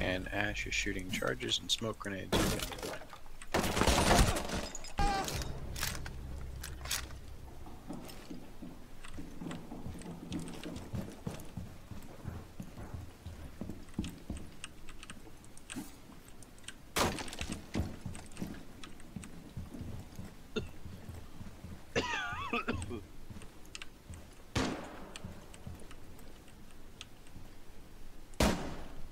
And Ash is shooting charges and smoke grenades.